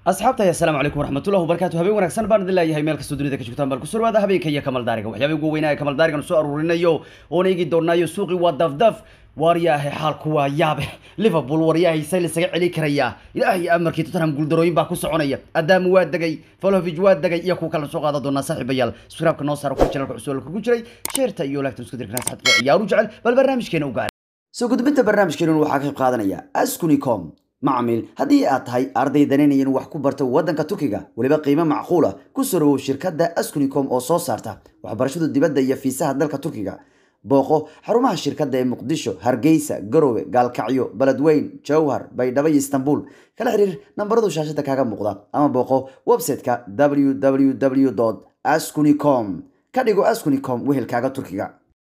asxaabta assalaamu calaykum waraxmatullahi wabarakaatu habeen wanaagsan baan idin leeyahay meel kastoo dunida ka joogtaan bal ku surwaada habeenka iyo kamal daariga waxyaabay ugu weynaa kamal daarigan soo aruurinayo oona eegi doonaayo suuqii waa dafdaf waariyaahe xaalku waa yaabe liverpool waryaahay say lasaga celi karaya ilaahay amarkii Tottenham guuldarooyin baa ku soconaya Adam waa dagay Vlahovic waa dagay iyo ku kala soo qaada doona saaxiibayaal subscribe-ka noo saaro ku channelka cusub ku jiray sheerta iyo like isku dirkana saxadka ciyaaru jecel bal barnaamijkeena u gaar soo gudbinta barnaamijkeena waxaa ka qayb qaadanaya Askunicom macmiil haddii aad tahay arday danaynayan wax ku barto waddanka Turkiga waliba qiimo macquul ah ku soo shirkadda Askunicom oo soo saarta waxbarashada dibadda iyo fiisaha dalka Turkiga booqo xarumaha shirkadda ee Muqdisho, Hargeysa, Garowe, Gaalkacyo, Beledweyne, Jowhar, Baydhabo iyo Istanbul kala xiriir nambarada shaashada kaaga muuqda ama booqo website-ka www.askunicom ka dhigo Askunicom wehelkaaga Turkiga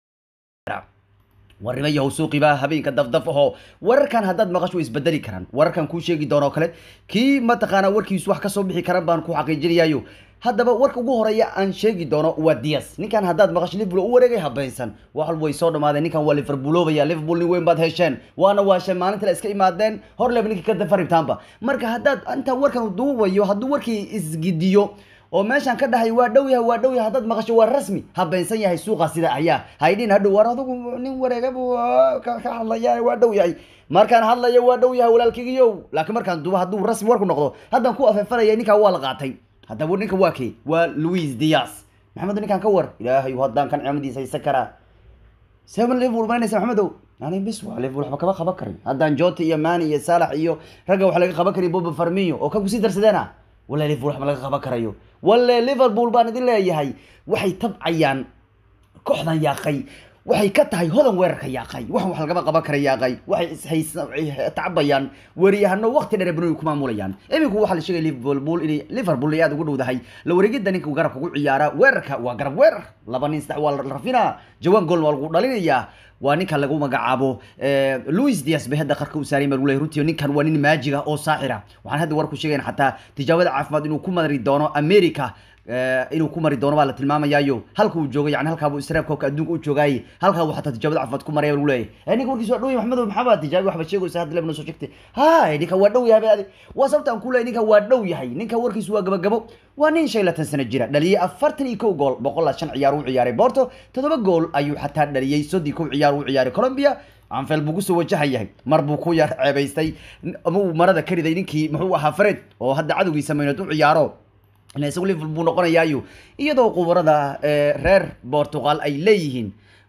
warrimayo suuqi baa habeenka dafdaf oo wararkan hadad maqasho isbedeli karaan wararkan ku sheegi doono kale ki ma taqaana warkiisu wax ka soo bixi karaan baan ku xaqiijinayo haddaba warka ugu horeeya aan sheegi doono waa Diaz ninkan hadad maqasho Liverpool u wareegay habaysan wax way soo dhamaadeen ninkan waa Liverpool nin weyn baad hesheen waana waashay maalinta la iska imaadeen hor leebninka ka dafaribtaanba marka hadad anta warkan u duubayo haduu warkii isgidiyo oo meeshan ka dhahay waa dhow yahay hadad maqasho waa rasmi habaysan yahay suuqa sida ayaa haydin hadhow war adigu nin wareegay ka hadlaya waa dhow yahay markaan hadlayo waa dhow yahay walaalkigiyo laakiin markaan duuba haduu rasmi warku noqdo hadan ku afeefanaya ninka waa la qaatay hadaba ninka waa kee waa Luis Diaz maxamed ninkan ka war ilaahay hadan kan ciidamadiisa ay sakara seven Liverpool maanaysa maxamedow ani bis waa Liverpool waxba kaba qaban karin hadan Jota iyo Mane iyo Salah iyo raga wax laga qaban karin Bob Firmino oo ka ku sii darsadana wala Liverpool wax laga qaban karayo wala Liverpool baan idin leeyahay waxay tabcayaan kooxdan yaaqay waxay ka tahay hodan weerarka yaaqay wax laga qaban karayo yaaqay waxay tacabayaan wariyahano waqti dheer banu ku maamulayaan iminku waxa la sheegay Liverpool aad ugu dhowdahay la wareegida ninka garabka ugu ciyaara weerarka waa garab weerar laba nin sax waa la rafina jawaan gool waa lagu dhalinaya waa ninka lagu magacaabo Luis Diaz bahada qarka u saaray marulay runtii ninkan waa nin maajiga oo saaxira waxaan hadda war ku sheegay xataa tijaabada caafimaad inuu ku mari doono America inuu ku mari doono baa la tilmaamayaayo halka uu joogo yani halka uu Israailka adduunka u joogay halka uu xataa tijaabada caafimaad ku maray marulay ninka warkiisu waa dhow yahay Maxamed maxaba tijaabo waxba sheegaysa hadda leebno soo sheegtay ninka waa dhow yahay waa sababta aan ku leeyahay ninka waa dhow yahay ninka warkiisu waa gabagabo waa nin 5 sano jira dhaliyay 41 gool 105 ciyaar uu ciyaaray Porto 7 gool ayuu xataa dhaliyay 31 ciyaar uu ciyaaray Colombia Anfield buu soo wajahayahay mar buu ku yar ceebaystay ama uu marada ka riday ninkii muxuu ahaa Fred oo hadda cadowgiisa meeynad u ciyaaro in isagu Liverpool noqonayo iyadoo qubarada reer Portugal ay leeyihiin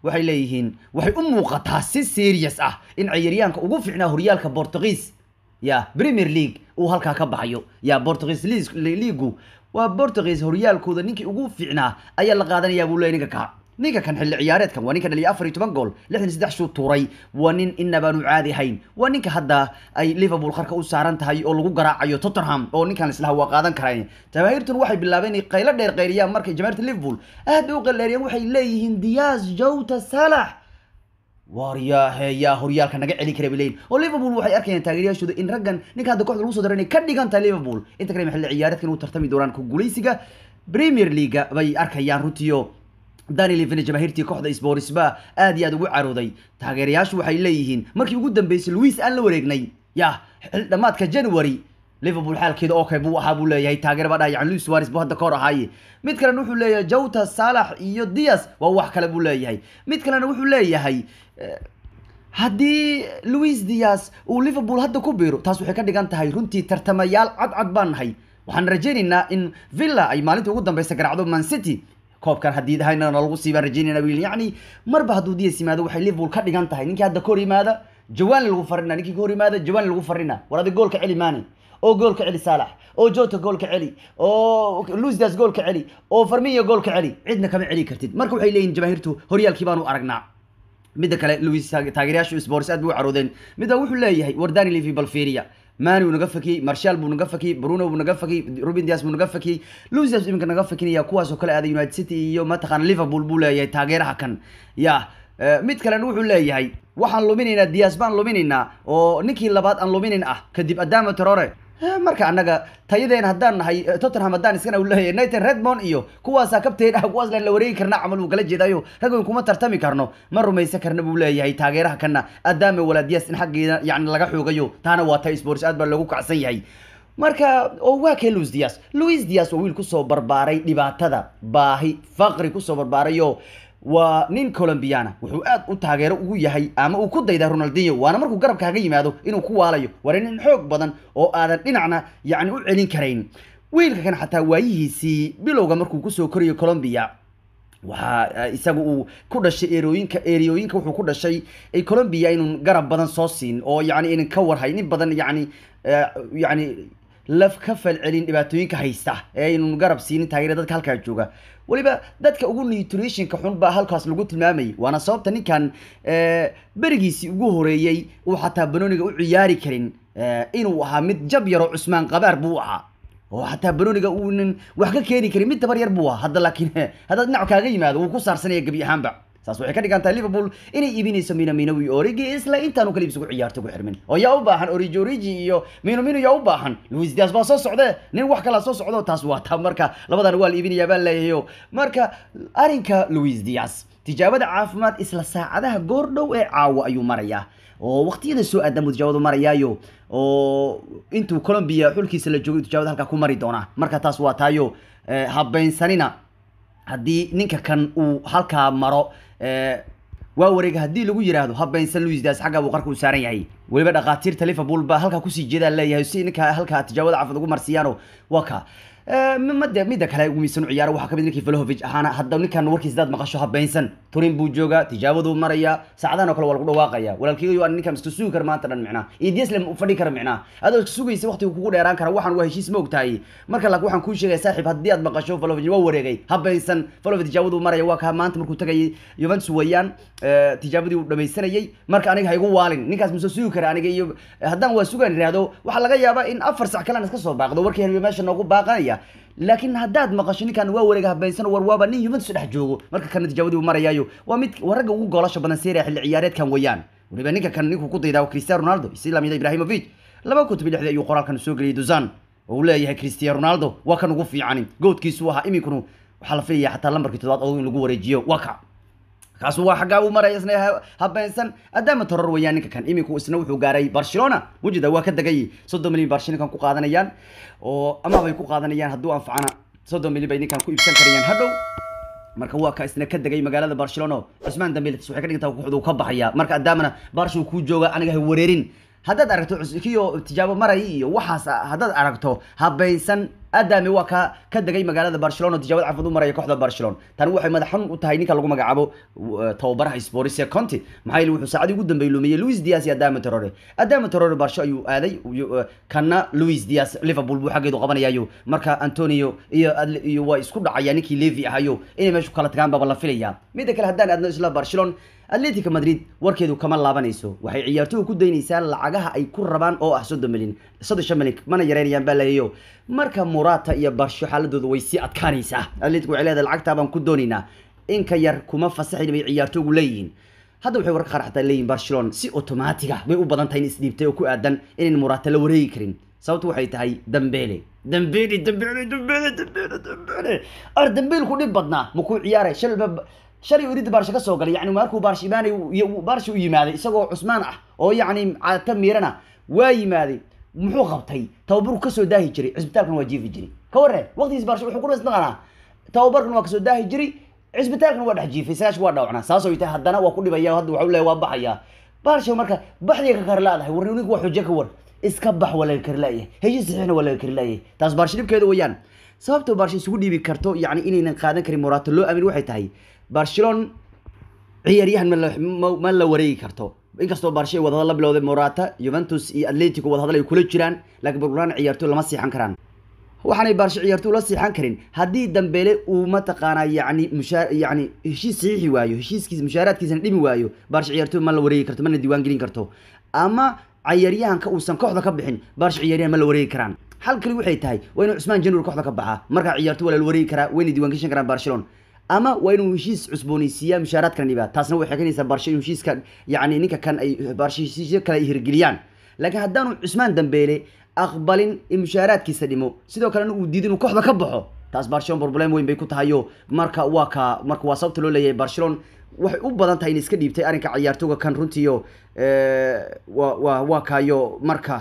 waxay u muuqataa si serious ah in ciyaaryahanka ugu fiicnaa horyaalka Portuguese ya Premier League uu halka ka baxayo ya Portuguese League waa Portuguese horyaalkooda ninkii ugu fiicnaa ayaa la qaadanayaa buu leeyahay ninka kan xilli ciyaareedkan waa ninka dhaliyay 14 gool 63 shoot tuuray waa nin inaanu caadi hayn waa ninka hadda ay Liverpool qarka u saaran tahay oo lagu garaacayo Tottenham oo ninkan islaha waa qaadan karaan jamaahirtu waxay bilaabeen qaylo dheer qayriyaan markay jamaahirta Liverpool aad u qaleeriyeen waxay leeyihiin Diaz Jota Salah wariyaahe horyaalka naga celi kara bileen oo Liverpool waxay arkayaan taageerayaashooda in raggan ninka hadda kooxda lagu soo daray ka dhiganta Liverpool inta kale xilli ciyaareedkan uu tartami doonaan ku guuleysiga Premier League bay arkayaan runtiyo Dani Levine jamaahirtii kooxda Spurs ba aad iyo aad ugu carooday taageerayaashu waxay leeyihiin markii ugu dambeysay Luis aan la wareegnay dhamaadka January Liverpool xaalkeeda oo buu ahaa buu leeyahay taageer baa dhahay Luis Suarez buu hadda kor ahaayay mid kale wuxuu leeyahay Jota Salah iyo Diaz waa wax kale buu leeyahay mid kale wuxuu leeyahay haddii Luis Diaz uu Liverpool hadda ku biiro taas waxay ka dhigan tahay runtii tartamayaal cad baan nahay waxaan rajaynaynaa in Villa ay maalinta ugu dambeysay garaacdo Man City koobkan hadii dahayna lagu siiban rajaynayna wiil yani marba haduu Diaz yimaado waxay Liverpool ka dhigan tahay ninkii hadda kor yimaada jawaan lagu farina ninkii kor yimaada jawaan lagu farina warada goolka celi Mane oo goolka celi Salah oo Jota goolka celi oo Luis Diaz goolka celi oo Firmino goolka celi cidna kama celi kartid marka waxay leeyihiin jamaahirtu horyaalkii baanu aragnaa mid kale Luis taageerayaashu Spurs aad buu caroodeen mid wuxuu leeyahay Wardani Levy Balferia Mane uu naga fakiyay Martial buu naga fakiyay Bruno buu naga fakiyay Ruben Dias buu naga fakiyay Luis Diaz imka naga fakinaya kuwaas oo kale aaday United City iyo ma taqaan Liverpool buu leeyahay taageeraha kan mid kale wuxuu leeyahay waxaan luminaynaa Diaz baan luminaynaa oo ninkii labaad aan luminayn kadib Adama Traore marka anaga tayadeen hadaan nahay Tottenham hadaan iskana u leeyahay Nathan Redmond iyo kuwaas kabteen kuwaas la wareegi karna amal uu kala jeedayo raggan kuma tartami karno ma rumaysan karna buu leeyahay taageeraha kana Adama wala Diaz in xaqeeda yani laga xoogayo taana waa tay Spurs aad baa lagu kacsan yahay marka oo waa kay Luis Diaz oo wiil ku soo barbaaray dhibaatada baahi faqri ku soo barbaarayo waa nin Colombiana wuxuu aad u taageero ugu yahay ama uu ku dayday Ronaldinho waana markuu garabka kaga yimaado inuu ku waalayo war nin xoog badan oo aadan dhinacna yani u celin karayn wiilka kan xataa waayihiisii bilowga markuu ku soo koriyo Colombia waxa isagu uu ku dhashay eriyooyinka wuxuu ku dhashay ay Colombia inuu garab badan soo siin oo yani in ka warhaynin badan yani laf ka falcelin dhibaatooyinka haysta ee inuu garab siin taageerada dadka halka jooga waliba dadka ugu nutritionka xun baa halkaas lagu tilmaamay waana sababta ninkan barigiisi ugu horeeyay uu xataa Banooniga u ciyaari karin inuu ahaa mid jab yar oo Cusmaan Qabaar buu ahaa oo xataa Banooniga uu nin wax ka keeni karin mid tabar yar buu ahaa hadda laakiin hadda dhinac kaaga yimaado uu ku saarsanaya gabi ahaanba saas waxay ka dhigantaa Liverpool inay iibinayso Minamino iyo Origi isla intaanu kaliibs ugu ciyaarto ku xirmin oo yaa u baahan Origi iyo Minamino yaa u baahan Luis Diaz baa soo socday nin wax kala soo socdo taas waa taa marka labadan waa la iibinaya baa leeyahay marka arinka Luis Diaz tijaabada caafimaad isla saacadaha goordhow ee caawa ayuu marayaa oo waqtiyada soo aadam tijaabadu marayaayo oo intuu Colombia xulkiisa la joogay tijaabada halka ku mari doona marka taas waa taayo habeensanina haddii ninka kan uu halka maro waa wareeg hadii lagu yiraahdo habeensan Luis Diaz xaga uu qarku u saaran yahay waliba dhaqaatiirta Liverpool ba halka ku sii jeeda leeyahay si ninka halka tijaabada caafimaad ugu marsiyaano waka midda kale ugu miisan ciyaaro waxa kamid ninkii Vlahovic ahana hadda ninkan warkiis dad maqasho habeensan Turin buu jooga tijaabadu maraya saacadahan oo kale waa lagu dhawaaqaya walaalkiiyo aan ninkan isku sugi kar maanta dhan macna Diaz lam u fadhi kar macna adoo isku sugaysa waqti uu kugu dheeraan kara waxaan waa heshiis ma ogtahay marka laakiin waxaan ku sheegay saaxiib hadii aad maqasho Vlahovic waa wareegay habeensan Vlahovic tijaabadu maraya waa ka maanta markuu tagay Juventus weeyaan tijaabadii uu dhamaysanayay marka aniga ha igu waalin ninkaas ma soo sugi kara aniga iyo haddaan waa sugan raado waxa laga yaabaa in 4 saac kale iska soo baaqdo warkii hal meesha noogu baaqanaya laakiin haddaad maqasho ninkan waa wareega habeensan war waaba nin Juventus dhex joogo marka kan tijaabadii uu marayaayo waa mid waraga ugu goolasho badan Serie xilli ciyaareedkan weeyaan waliba ninka kan ninku ku daydaa Cristiano Ronaldo Islamida Ibrahimovic 2016 ayuu qoraalkan soo galiyay Duzan oo uu leeyahay Cristiano Ronaldo waa kan ugu fiican goodkiisu waxa iminkunu waxa la filayaa xataa lambarkii 7 oo in lagu wareejiyo waka kaas waa xagaa uu maray isna habeensan adama toror weeyaan ninka kan iminku isna wuxuu gaaray Barcelona wajida waa ka dagay 30 milyan Barcelona kan ku qaadanayaan oo ama bay ku qaadanayaan haduu anfacana 30 milyan bay ninkan ku iibsan karayaan hadhow marka waa ka isna ka dagay magaalada Barcelona Usman Dembele waxay ka dhigtaa wuxuu ka baxaya marka adamana Barcelona ku jooga aniga hay wareerin haddaad aragto kiyo tijaabo maray iyo waxaas haddaad aragto habeensan adami waa ka dagay magaalada Barcelona tijaabada caafimaad u maray kooxda Barcelona tan waxay madaxan u tahay ninka lagu magacaabo tababaraha Sporting Conte maxay wuxuu saacadii ugu dambeeyay lumiyay Luis Diaz iyo Adama Traore Barcelona ayuu aaday kana Luis Diaz Liverpool buu xageedu qabanayaayo marka Antonio iyo waa isku dhacaya ninkii Levy ahayo inay meesha kala tagaan baba la filaya mid kale haddaan aadno isla Barcelona Atletico Madrid warkeedu kama laabanayso waxay ciyaartooydu ku daynaysaa lacagaha ay ku rabaan oo ah 30 milyan mana yareynayaan baa leeyahay marka Morata iyo Barca xaaladoodu way si adkaanaysaa Atletico waxay leedahay lacagta baan ku dooninaa in ka yar kuma fasaxin bay ciyaartooydu leeyihiin hadda waxay war qaraxta leeyihiin Barcelona si automatic ah bay u badan tahay in isdhiibtay oo ku aadan in Morata la wareegi karin sababtu waxay tahay Dembele Dembele ku dhib badnaa ma ku ciyaaray shalay uriid Barca ka soo galay yani markuu Barca imaanay Barca u yimaaday isagoo Cusmaan ah oo yani caata miirana waa yimaaday muxuu qabtay tababar ka soo daahi jiray cisbitaalkan waa jiifi jiray ka warre waqtigiis Barca wuxuu ku rasnaqana tababarkan waa ka soo daahi jiray cisbitaalkan waa dhex jiifay saash waa dhawcna saasoo ay tahay haddana waa ku dhibaya hadda waxa uu leeyahay waa baxaya Barca marka baxdiga ka karlaadahay warnigu waa xujo ka war iska bax wala karlaayay heyis saxiixna wala karlaayay taas Barca dhibkeedu weeyaan sababtoo Barca isugu dhiibi karto yani inaynan qaadan karin Morata loo aamin waxay tahay Barcelona ciyaaryahan ma la wareegi karto inkastoo Barca wada la bilowday Morata Juventus iyo Atletico wada hadal ay kula jiraan laakiin Barcelona ciyaartooy lama siixan karaan waxaanay Barca ciyaartooy la siixan karin hadii Dembele uu ma taqaana yani heshiis saxiixi waayo heshiiskiisa mushaaraadkiisa dhimi waayo Barca ciyaartooy ma la wareegi karto mana diiwaan gelin karto ama ciyaaryahanka uusan kooxda ka bixin Barca ciyaaryahan ma la wareegi karaan hal kali waxay tahay waa inuu Usman January kooxda ka baxa marka ciyaartooy wala la wareegi karaa way diiwaan gashan karaan Barcelona ama waa inuu heshiis cusboonaysiiyaa mushaaraadkan dhiba taasna waxay keenaysaa Barca inuu heshiiska yani ninka kan ay Barca heshiisyo kale ay hirgeliyaan laakiin haddaanu Usman Dembele aqbalin in mushaaraadkiisa dhimo sidoo kale uu diido inuu kooxda ka baxo taas Barcelona problem weyn bay ku tahayo marka waa sababta loo leeyahay Barcelona waxay u badan tahay in iska dhiibtay arinka ciyaartooyga kan runtiyo waa kaayo marka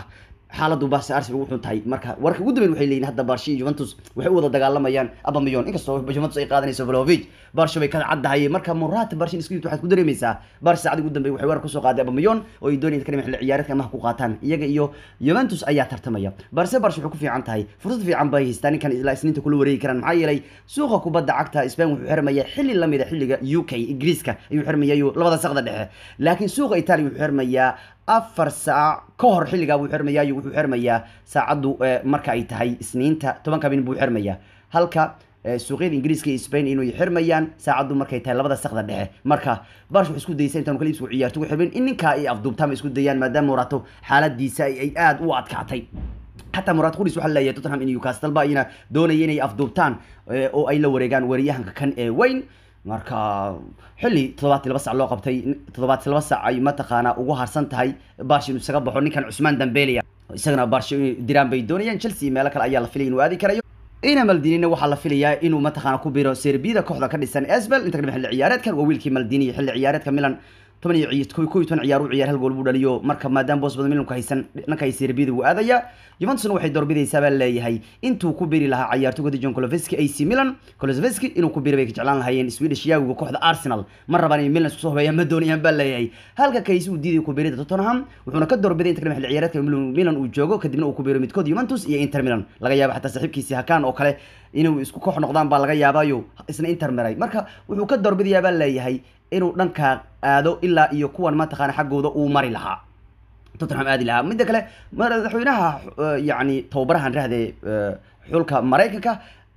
xaaladu baas Arsenal wuxuu tahay marka warka ugu dambeeyay waxay leeyihiin hadda Barca Juventus waxay u wada dagaalamayaan Aubameyang inkastoo Juventus ay qaadanayso Vlahovic Barca bay ka caddahay marka Morata Barca isku waxaad ku dareemaysaa Barca saacadii ugu dambeeyay waxay war ku soo qaaday Aubameyang oo ay doonayeen in xilli ciyaareedka ma ku qaataan iyaga iyo Juventus ayaa tartamaya Barca wuxuu ku fiican tahay fursad fiican bay haystaan kan ilaa isniinta kula wareegi karaan maxaa yeelay suuqa kubadda cagta Spain wuxuu xirmaya xilli la mid ah xilliga UK Ingiriiska ayuu xirmayaa labada saqda dhexe laakiin suuqa Italy wuxuu xirmayaa 4 saac ka hor xilliga wuxuu xirmayaa saacadu marka ay tahay isniinta 10 bin buu xirmayaa halka suuqyada Ingiriiska iyo Spain inuu xirmayaan saacadu markay tahay labada saqda dhexe marka Barca isku dayay intaan kala isku ciyaarto ku xirmin in ninka ay afduubtaan isku dayaan maadaama Morata xaaladiisa ay aad u adkaatay حتى مرات خوريس وحلا يا توتنهام إن نيوكاسل باينا دون يني أفضوبتان أو أي لو رجعان وريهم كان وين marka xilli toddobaad la basaclo qabtay toddobaad la basac ay ma taqaana ugu harsan tahay Barca inuu isaga baxo ninkan Usman Dembele isagana Barca diraan bay doonayaan Chelsea meel kale ayaa la filay inuu aadi karayo ina Maldini waxa la filayaa inuu ma taqaana ku biro Serbia kooxda ka dhisan Asbel inta xilli ciyaareedkan waa wiilkii Maldini xilli ciyaareedka Milan 8 ciyaar hal gool buu dhaliyo marka maadaama boos badan Milan ka haysan dhanka ay Serbia uu aadaya Juventus waxay doorbidaysaa baa leeyahay intuu ku biri lahaa ciyaartoyga John Kulusevski AC Milan Kulusevski inuu ku biro bay ka jeclaan lahaayeen Swedish yaagu kooxda Arsenal mar rabaan in Milan soo hobeeyaan ma doonayaan baa leeyahay halka kaysi uu diiday ku birida Tottenham wuxuuna ka doorbiday inta xilli ciyaareedka Milan uu joogo kadibna uu ku biro midkood Juventus iyo Inter Milan laga yaabo xataa saaxiibkiisa Hakan oo kale inuu isku koox noqdaan baa laga yaabayo isna Inter maray marka wuxuu ka doorbidayaa baa leeyahay inuu dhanka aado ilaa iyo kuwan ma taqaan xaqooda uu mari lahaa Tottenham aadi lahaa mid kale madaxweynaha yani towbarahan raahday xulka Mareykanka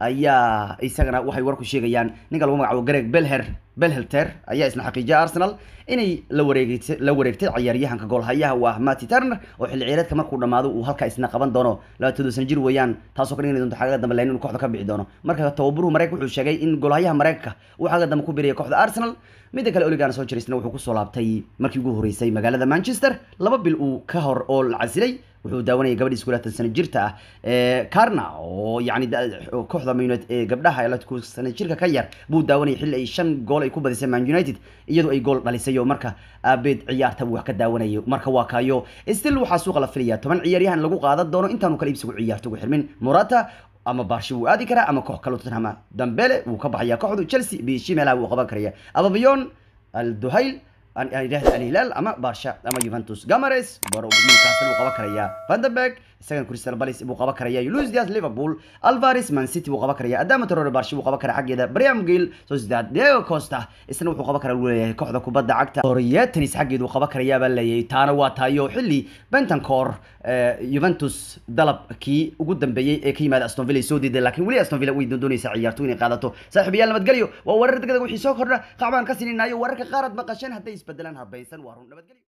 ayaa isagana waxay war ku sheegayaan ninka lagu magacaabo Greg Belhelter ayaa isna xaqiijiyay Arsenal inay la wareegtay ciyaaryahanka goolhayaha waa Matty Turner oo xilli ciyaareedka markuu dhamaado uu halka isna qaban doono 22 sano jir weeyaan taasoo ka dhigaysa doonto xaga dambe inuu kooxda ka bixi doono marka tababaruhu Mareykanka wuxuu sheegay in goolhayaha Mareykanka uu xaga dambe ku biiriyay kooxda Arsenal mid kale Ole Gunnar Solskjaer wuxuu ku soo laabtay markii ugu horeysay magaalada Manchester 2 bil uu ka hor oo la casilay wuxuu daawanayay gabadhii iskuulada sano jirta ah Karna oo yani kooxda Man United ee gabdhaha la ku sano jirka ka yar buu daawanayay xilli ay 5 gool ay ku badisay Man United iyadoo ay gool dhalisay marka aabeed ciyaarta wax ka daawanayo marka waa kaayo still waxa suuqa la filayaa 10 ciyaaryahan lagu qaadan doono intaanu kala iibsigu ciyaarto ugu xirmin Morata ama Barca uu aadi karaa ama koox kale Tottenham Dembele uu ka baxaya kooxda Chelsea biishimela uu qaban karaya Aubameyang Al-Duhail أن يريد الهلال أما بارشا أما يوفنتوس جاماريس برو نيوكاسل وقبا كريا فاندباك سكن كريستال بالاس وقبا كريا يلوز دياز ليفربول الفاريس مان سيتي وقبا كريا أدام ترور بارشا وقبا كريا حق يدا بريام جيل سوسداد ديو كوستا استنو وقبا كريا كوحدا كوبادا عقتا دوريات تنس حق يد وقبا كريا بلاي تانا واتايو حلي بنتنكور يوفنتوس دلب كي وقدام بي كي ماد استون فيلا سودي لكن ولي استون فيلا ويدون دوني سعيارتوني قادته صاحب يلا ما تقليو وورد كذا وحي سو خرنا قعبان كسنين نايو ورك قارد مقشن حتى يسبدلان هبيسن وارون نبدقليو